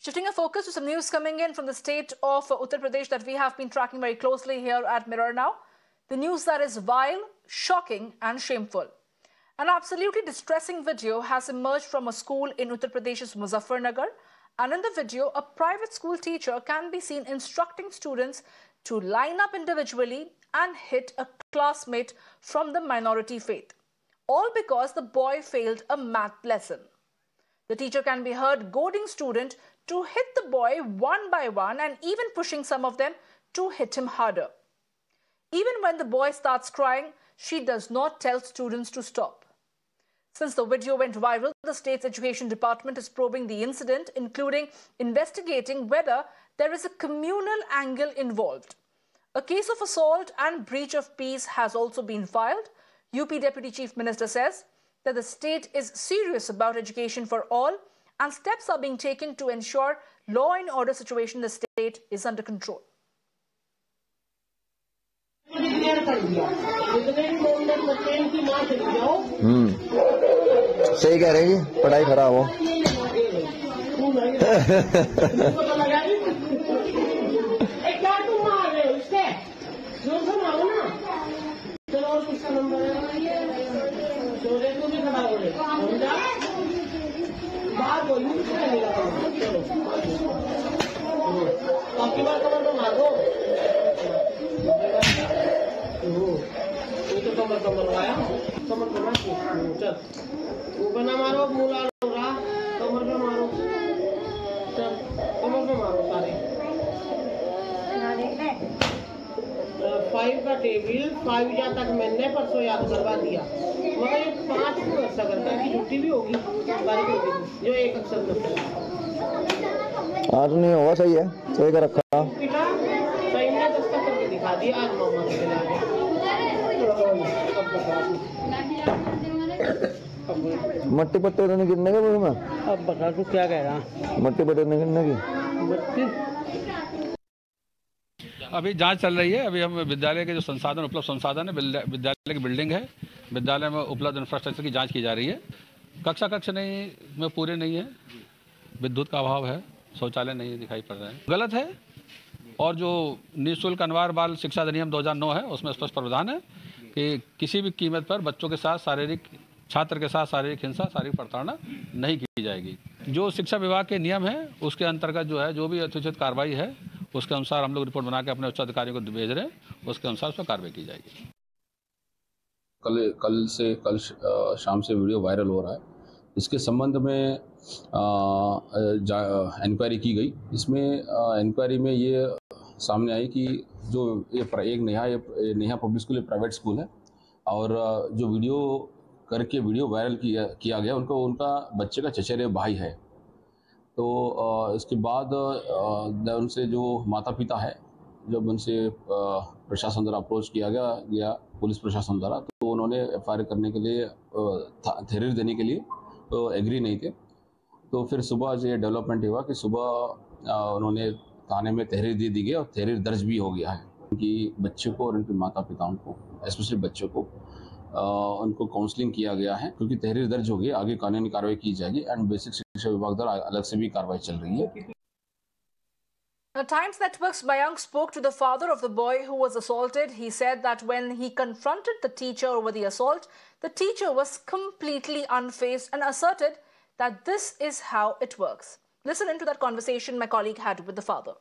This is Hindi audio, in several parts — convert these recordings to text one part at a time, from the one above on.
Shifting our focus to some news coming in from the state of Uttar Pradesh that we have been tracking very closely here at Mirror Now. The news that is vile, shocking and shameful. An absolutely distressing video has emerged from a school in Uttar Pradesh's Muzaffarnagar, and in the video, a private school teacher can be seen instructing students to line up individually and hit a classmate from the minority faith, all because the boy failed a math lesson. The teacher can be heard goading students to hit the boy one by one and even pushing some of them to hit him harder. Even when the boy starts crying, she does not tell students to stop. Since the video went viral, the state's education department is probing the incident, including investigating whether there is a communal angle involved. A case of assault and breach of peace has also been filed. UP Deputy Chief Minister says that the state is serious about education for all and steps are being taken to ensure law and order situation in the state is under control. सही कह रहे हैं, पढ़ाई खराब हो। ऊपर ना मारो, मूला रहा, कमर पे मारो, चल कमर पे मारो सारे। 5 का टेबल 5 तक मैंने परसों याद करवा दिया, मगर ये 5 को ऐसा करता है कि छुट्टी भी होगी, बारिश होगी, जो एक अक्सर करता है। आज नहीं होगा, सही है, सही कर रखा। पिला सही ने दस्तखत करके दिखा दिया, आज मामा के खिला गया। मट्टी पट्टी तो नहीं गिरने के बोल में। अब बता तू क्या कह रहा? मट्टी पट्टी नहीं गिरने की। अभी जांच चल रही है। अभी हम विद्यालय के जो संसाधन उपलब्ध संसाधन है, विद्यालय की बिल्डिंग है, विद्यालय में उपलब्ध इंफ्रास्ट्रक्चर की जांच की जा रही है। कक्ष नहीं में पूरे नहीं है, विद्युत का अभाव है, शौचालय नहीं दिखाई पड़ रहे हैं, गलत है। और जो निःशुल्क अनिवार्य बाल शिक्षा अधिनियम 2009 है, उसमें स्पष्ट प्रावधान है कि किसी भी कीमत पर बच्चों के साथ छात्र के साथ शारीरिक हिंसा, शारीरिक प्रताड़ना नहीं की जाएगी। जो शिक्षा विभाग के नियम है उसके अंतर्गत जो है, जो भी यथोचित कार्रवाई है उसके अनुसार हम लोग रिपोर्ट बना के अपने उच्च अधिकारियों को भेज रहे हैं, उसके अनुसार उस पर कार्रवाई की जाएगी। कल शाम से वीडियो वायरल हो रहा है। इसके संबंध में इंक्वायरी की गई। इसमें इंक्वायरी में ये सामने आई कि जो एक नेहा पब्लिक स्कूल एक प्राइवेट स्कूल है, और जो वीडियो वायरल किया गया उनका बच्चे का चचेरे भाई है। तो इसके बाद उनसे जो माता पिता है, जब उनसे प्रशासन द्वारा अप्रोच किया गया पुलिस प्रशासन द्वारा, तो उन्होंने FIR करने के लिए तहरीर देने के लिए तो एग्री नहीं थे। तो फिर सुबह जो ये डेवलपमेंट हुआ कि सुबह उन्होंने थाने में तहरीर दे दी गई और तहरीर दर्ज भी हो गया है कि बच्चे को और उनके माता पिताओं को, स्पेशली बच्चों को उनको काउंसलिंग किया गया है, क्योंकि तहरीर दर्ज हो गई, आगे कानूनी कार्रवाई की जाएगी। एंड बेसिक शिक्षा विभाग द्वारा अलग से भी कार्रवाई चल रही है। The Times Network's Mayank spoke to the father of the boy who was assaulted. He said that when he confronted the teacher over the assault, the teacher was completely unfazed and asserted that this is how it works. Listen into that conversation my colleague had with the father.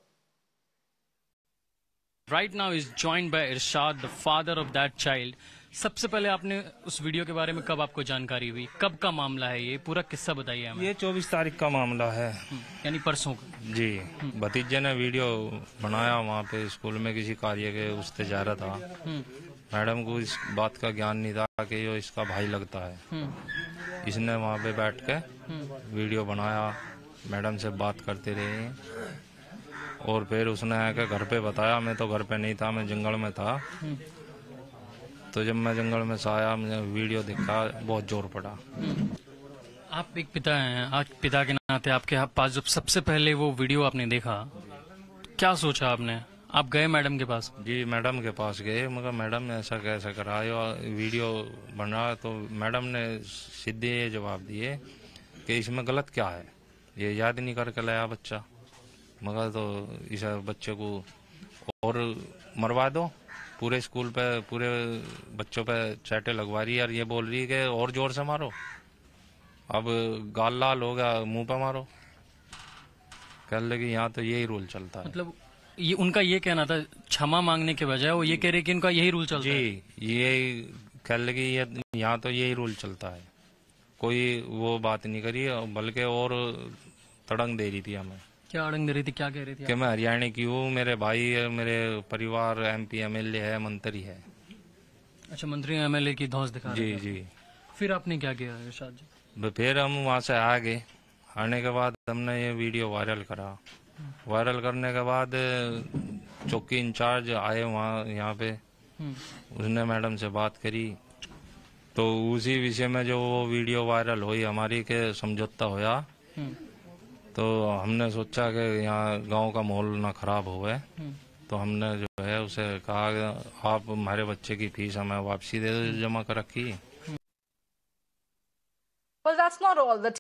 Right now is joined by Irshad, the father of that child. सबसे पहले आपने उस वीडियो के बारे में कब आपको जानकारी हुई, कब का मामला है, ये पूरा किस्सा बताइए हमें। ये 24 तारीख का मामला है, यानी परसों का। जी, भतीजे ने वीडियो बनाया, वहाँ पे स्कूल में किसी कार्य के उससे जा रहा था। मैडम को इस बात का ज्ञान नहीं था कि ये इसका भाई लगता है। इसने वहाँ पे बैठ के वीडियो बनाया, मैडम से बात करते रहे, और फिर उसने आके घर पे बताया। मैं तो घर पे नहीं था, मैं जंगल में था। तो जब मैं जंगल में से आया, मुझे वीडियो दिखा, बहुत जोर पड़ा। आप एक पिता हैं, आज पिता के नाते आपके पास जब सबसे पहले वो वीडियो आपने देखा, क्या सोचा आपने? आप गए मैडम के पास? जी, मैडम के पास गए, मगर मैडम ने ऐसा कैसे करा, वीडियो बना। तो मैडम ने सीधे ये जवाब दिए कि इसमें गलत क्या है, ये याद नहीं करके लाया बच्चा। मगर तो इस बच्चे को और मरवा दो, पूरे स्कूल पे पूरे बच्चों पे चाटे लगवा रही है और ये बोल रही है कि और जोर से मारो, अब गाल लाल हो गया, मुंह पे मारो। कह लगी यहाँ तो यही रूल चलता है। मतलब ये उनका ये कहना था, क्षमा मांगने के बजाय वो ये कह रहे कि इनका यही रूल चलता है। जी, ये कह लगी यहाँ तो यही रूल चलता है, कोई वो बात नहीं करी, बल्कि और तड़ंग दे रही थी हमें। क्या अड़ंग दे रही थी, क्या कह रही थी? कि मैं हरियाणा की हूँ, मेरे भाई है, मेरे परिवार MP MLA है, मंत्री है। अच्छा, मंत्री MLA की धौंस दिखा रहे जी थे। जी। फिर आपने क्या किया इरशाद जी? फिर हम वहाँ से आ गए। आने के बाद हमने ये वीडियो वायरल करा। वायरल करने के बाद चौकी इंचार्ज आए वहाँ यहाँ पे, उसने मैडम से बात करी, तो उसी विषय में जो वो वीडियो वायरल हुई हमारी के समझौता होया। तो हमने सोचा कि यहाँ गांव का माहौल ना खराब हुए, तो हमने जो है उसे कहा आप हमारे बच्चे की फीस हमें वापसी दे दो जमा कर रखी। Well, that's not all. The